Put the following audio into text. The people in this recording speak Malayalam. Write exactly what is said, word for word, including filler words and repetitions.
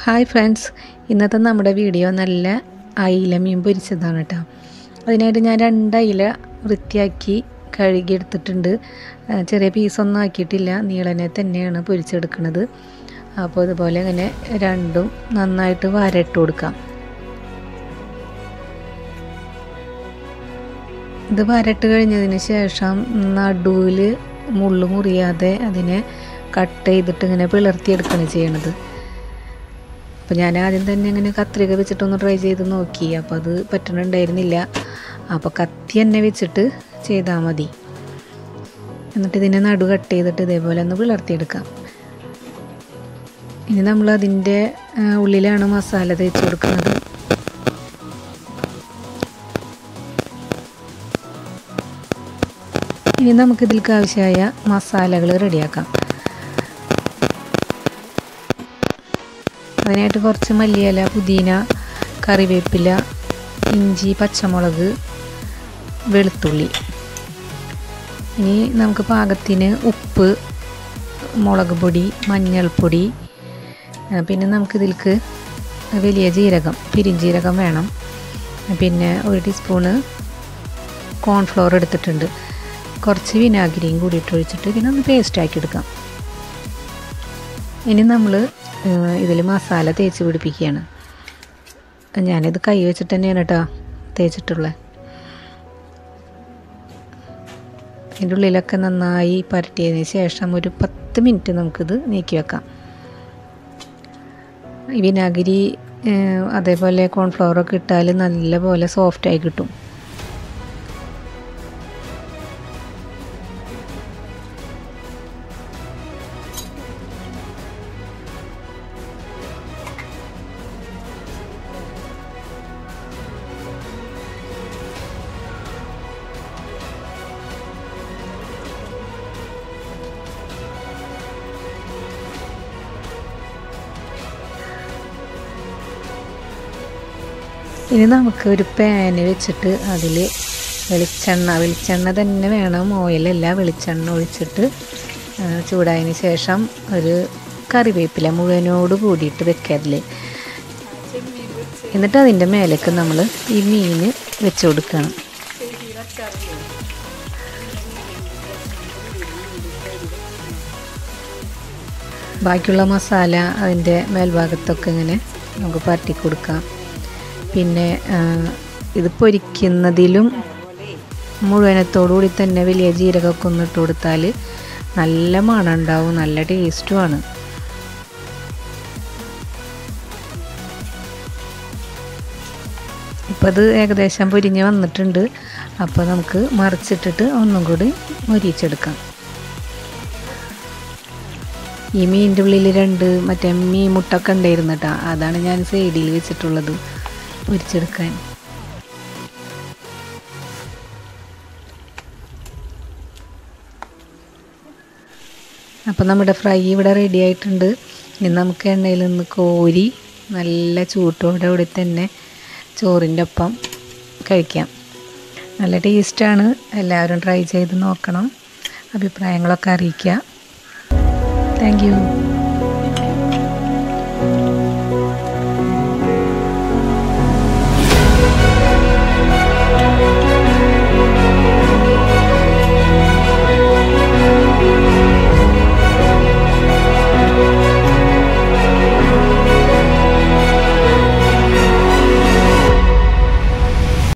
ഹായ് ഫ്രണ്ട്സ്, ഇന്നത്തെ നമ്മുടെ വീഡിയോ നല്ല അയില മീൻ പൊരിച്ചതാണ് കേട്ടോ. അതിനായിട്ട് ഞാൻ രണ്ട് അയില വൃത്തിയാക്കി കഴുകിയെടുത്തിട്ടുണ്ട്. ചെറിയ പീസൊന്നും ആക്കിയിട്ടില്ല, നീളനെ തന്നെയാണ് പൊരിച്ചെടുക്കുന്നത്. അപ്പോൾ ഇതുപോലെ ഇങ്ങനെ രണ്ടും നന്നായിട്ട് വരട്ട് കൊടുക്കാം. ഇത് വരട്ട് കഴിഞ്ഞതിന് ശേഷം നടുവിൽ മുള്ളു മുറിയാതെ അതിനെ കട്ട് ചെയ്തിട്ട് ഇങ്ങനെ പിളർത്തിയെടുക്കുകയാണ് ചെയ്യണത്. അപ്പോൾ ഞാൻ ആദ്യം തന്നെ ഇങ്ങനെ കത്രിക വെച്ചിട്ടൊന്ന് ട്രൈ ചെയ്ത് നോക്കി, അപ്പോൾ അത് പറ്റണുണ്ടായിരുന്നില്ല. അപ്പോൾ കത്തി തന്നെ വെച്ചിട്ട് ചെയ്താൽ മതി. എന്നിട്ട് ഇതിനെ നടു കട്ട് ചെയ്തിട്ട് ഇതേപോലെ ഒന്ന് പിളർത്തിയെടുക്കാം. ഇനി നമ്മൾ അതിൻ്റെ ഉള്ളിലാണ് മസാല തേച്ച് കൊടുക്കുന്നത്. ഇനി നമുക്കിതിലേക്ക് ആവശ്യമായ മസാലകൾ റെഡിയാക്കാം. അതിനായിട്ട് കുറച്ച് മല്ലിയില, പുതിന, കറിവേപ്പില, ഇഞ്ചി, പച്ചമുളക്, വെളുത്തുള്ളി. ഇനി നമുക്ക് പാകത്തിന് ഉപ്പ്, മുളക് പൊടി, മഞ്ഞൾപ്പൊടി, പിന്നെ നമുക്കിതിലേക്ക് വലിയ ജീരകം, പെരുംജീരകം വേണം. പിന്നെ ഒരു ടീസ്പൂണ് കോൺഫ്ലോർ എടുത്തിട്ടുണ്ട്. കുറച്ച് വിനാഗിരിയും കൂടിയിട്ട് ഒഴിച്ചിട്ട് പിന്നെ ഒന്ന് പേസ്റ്റാക്കി എടുക്കാം. ഇനി നമ്മൾ ഇതിൽ മസാല തേച്ച് പിടിപ്പിക്കുകയാണ്. ഞാനിത് കൈ വെച്ചിട്ട് തന്നെയാണ് കേട്ടോ തേച്ചിട്ടുള്ളത്. ഇതിൻ്റെ ഉള്ളിലൊക്കെ നന്നായി പരട്ടിയതിന് ശേഷം ഒരു പത്ത് മിനിറ്റ് നമുക്കിത് നീക്കി വെക്കാം. ഈ വിനാഗിരി അതേപോലെ കോൺഫ്ലവറൊക്കെ ഇട്ടാൽ നല്ലപോലെ സോഫ്റ്റായി കിട്ടും. ഇനി നമുക്ക് ഒരു പാന് വെച്ചിട്ട് അതിൽ വെളിച്ചെണ്ണ വെളിച്ചെണ്ണ തന്നെ വേണം, ഓയിലല്ല, വെളിച്ചെണ്ണ ഒഴിച്ചിട്ട് ചൂടായതിന് ശേഷം ഒരു കറിവേപ്പില മുഴുവനോട് കൂടിയിട്ട് വെക്കുക അതിൽ. എന്നിട്ട് അതിൻ്റെ മേലേക്ക് നമ്മൾ ഈ മീൻ വെച്ച് കൊടുക്കണം. ബാക്കിയുള്ള മസാല അതിൻ്റെ മേൽഭാഗത്തൊക്കെ ഇങ്ങനെ നമുക്ക് പരട്ടി കൊടുക്കാം. പിന്നെ ഇത് പൊരിക്കുന്നതിലും മുഴുവനത്തോടുകൂടി തന്നെ വലിയ ജീരകമൊക്കെ ഒന്ന് ഇട്ട് കൊടുത്താൽ നല്ല മണം ഉണ്ടാവും, നല്ല ടേസ്റ്റുമാണ്. ഇപ്പോൾ അത് ഏകദേശം പൊരിഞ്ഞ് വന്നിട്ടുണ്ട്. അപ്പോൾ നമുക്ക് മറിച്ചിട്ടിട്ട് ഒന്നും കൂടി മൊരിച്ചെടുക്കാം. ഈ മീനിൻ്റെ ഉള്ളിൽ രണ്ട് മറ്റേ മീൻ മുട്ടൊക്കെ ഉണ്ടായിരുന്നു കേട്ടോ, അതാണ് ഞാൻ സൈഡിൽ വെച്ചിട്ടുള്ളത് പൊരിച്ചെടുക്കാൻ. അപ്പോൾ നമ്മുടെ ഫ്രൈ ഇവിടെ റെഡി ആയിട്ടുണ്ട്. ഇനി നമുക്ക് എണ്ണയിൽ നിന്ന് കോരി നല്ല ചൂട്ടോടെ കൂടി തന്നെ ചോറിൻ്റെ ഒപ്പം കഴിക്കാം. നല്ല ടേസ്റ്റാണ്. എല്ലാവരും ട്രൈ ചെയ്ത് നോക്കണം, അഭിപ്രായങ്ങളൊക്കെ അറിയിക്കുക. Thank U.